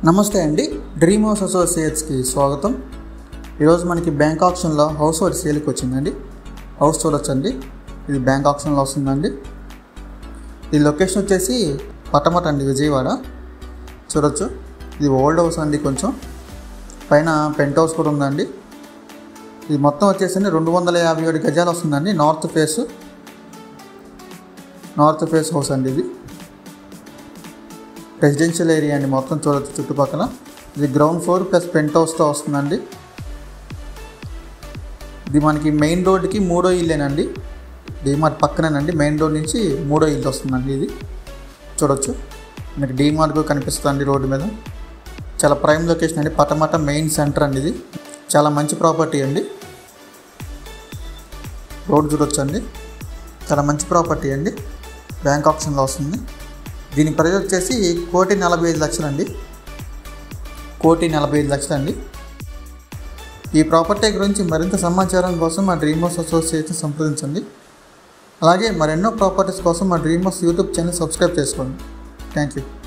నమస్తే అండి, dream house అసోసియేట్స్కి స్వాగతం. ఈరోజు మనకి బ్యాంక్ ఆప్షన్లో హౌస్ ఒకటి సేల్కి వచ్చిందండి. హౌస్ చూడొచ్చండి, ఇది బ్యాంక్ ఆప్షన్లో వస్తుందండి. ఈ లొకేషన్ వచ్చేసి పటమట అండి, విజయవాడ. చూడొచ్చు, ఇది ఓల్డ్ హౌస్ అండి. కొంచెం పైన పెంట్ హౌస్ కూడా ఉందండి. ఇది మొత్తం వచ్చేసి 257 గజాలు వస్తుందండి. నార్త్ ఫేస్ హౌస్ అండి. ఇది రెసిడెన్షియల్ ఏరియా అండి. మొత్తం చూడొచ్చు చుట్టుపక్కల. ఇది గ్రౌండ్ ఫ్లోర్ ప్లస్ పెంట్ హౌస్తో వస్తుందండి. ఇది మనకి మెయిన్ రోడ్కి 3వ ఇల్లేనండి. డీమార్ట్ పక్కనేనండి, మెయిన్ రోడ్ నుంచి 3వ ఇల్లు వస్తుందండి. ఇది చూడొచ్చు, మీకు డీమార్ట్ కూడా కనిపిస్తుందండి రోడ్డు మీద. చాలా ప్రైమ్ లొకేషన్ అండి, పటమట మెయిన్ సెంటర్ అండి. ఇది చాలా మంచి ప్రాపర్టీ అండి. రోడ్ చూడొచ్చు అండి, చాలా మంచి ప్రాపర్టీ అండి. బ్యాంక్ ఆప్షన్లో వస్తుంది. దీని ప్రైస్ వచ్చేసి 1,45,00,000 అండి. 1,45,00,000 అండి. ఈ ప్రాపర్టీ గురించి మరింత సమాచారం కోసం మా డ్రీమ్ హౌస్ అసోసియేషన్ సంప్రదించండి. అలాగే మరెన్నో ప్రాపర్టీస్ కోసం మా dream house YouTube channel subscribe చేసుకోండి. Thank you.